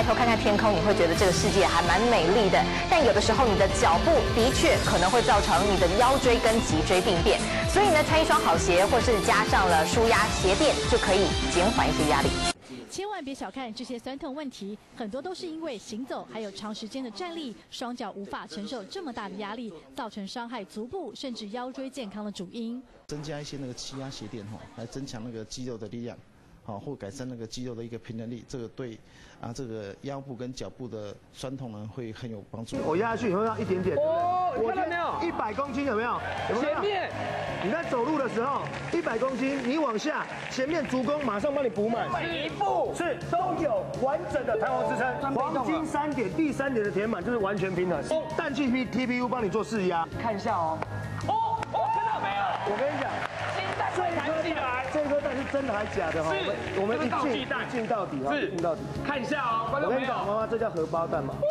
头看看天空，你会觉得这个世界还蛮美丽的。但有的时候你的脚步的确可能会造成你的腰椎跟脊椎病变，所以呢，穿一双好鞋，或是加上了舒压鞋垫，就可以减缓一些压力。 千万别小看这些酸痛问题，很多都是因为行走还有长时间的站立，双脚无法承受这么大的压力，造成伤害足部甚至腰椎健康的主因。 增加一些那个气压鞋垫来增强那个肌肉的力量，或改善那个肌肉的一个平衡力，这个对这个腰部跟脚部的酸痛呢会很有帮助。 我压下去以后要一点点， 哦，你看到没有 ？100公斤有没有？ 前面， 你在走路的时候，100公斤，你往下，前面足弓马上帮你补满， 每一步是都有完整的弹簧支撑。黄金3点，第3点的填满就是完全平衡。氮气 TPU 帮你做释压， 看一下哦。哦，看到没有？ 我跟你讲， 金蛋会弹起来。 这颗蛋是真的还是假的哈？我们一进到底哈，进到底。 看一下哦，观众朋友。 妈妈，这叫荷包蛋吗？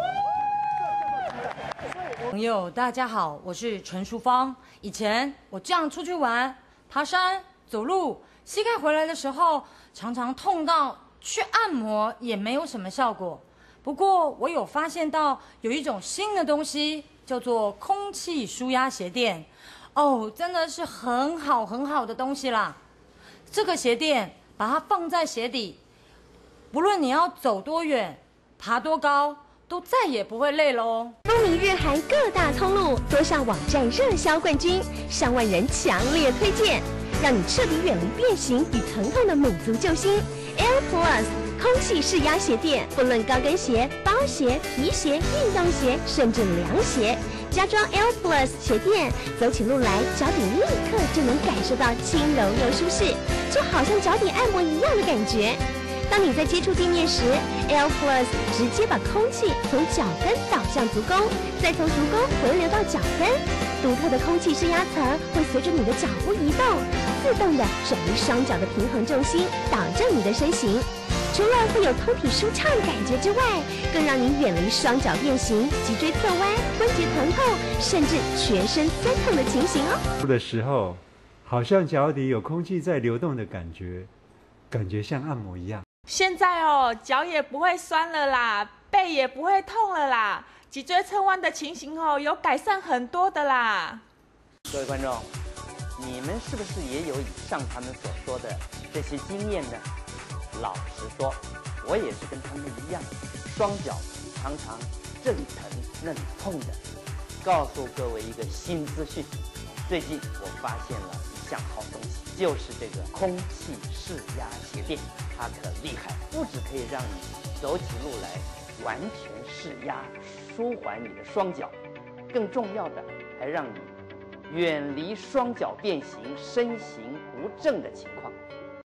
朋友，大家好，我是陈淑芳。以前我这样出去玩、爬山、走路，膝盖回来的时候，常常痛到去按摩也没有什么效果。不过我有发现到有一种新的东西，叫做空气舒压鞋垫。哦，真的是很好的东西啦。这个鞋垫把它放在鞋底，不论你要走多远、爬多高，都再也不会累喽。 风靡日韩各大通路，多项网站热销冠军，上万人强烈推荐，让你彻底远离变形与疼痛的美足救星 Air Plus 空气释压鞋垫，不论高跟鞋、包鞋、皮鞋、运动鞋，甚至凉鞋，加装 Air Plus 鞋垫，走起路来脚底立刻就能感受到轻柔又舒适，就好像脚底按摩一样的感觉。当你在接触地面时 ，Air Plus 直接把空气从脚跟导向足弓，再从足弓回流到脚跟。独特的空气释压层会随着你的脚步移动，自动的转移双脚的平衡重心，导正你的身形。除了会有通体舒畅感觉之外，更让你远离双脚变形、脊椎侧弯、关节疼痛，甚至全身酸痛的情形哦。 的时候，好像脚底有空气在流动的感觉，感觉像按摩一样。 现在哦，脚也不会酸了啦，背也不会痛了啦，脊椎侧弯的情形哦，有改善很多的啦。 各位观众，你们是不是也有以上他们所说的这些经验呢？老实说，我也是跟他们一样，双脚常常这里疼那里痛的。告诉各位一个新资讯，最近我发现了一项好东西，就是这个空气释压鞋垫，它可厉害，不只可以让你走起路来完全释压，舒缓你的双脚，更重要的还让你远离双脚变形、身形不正的情况。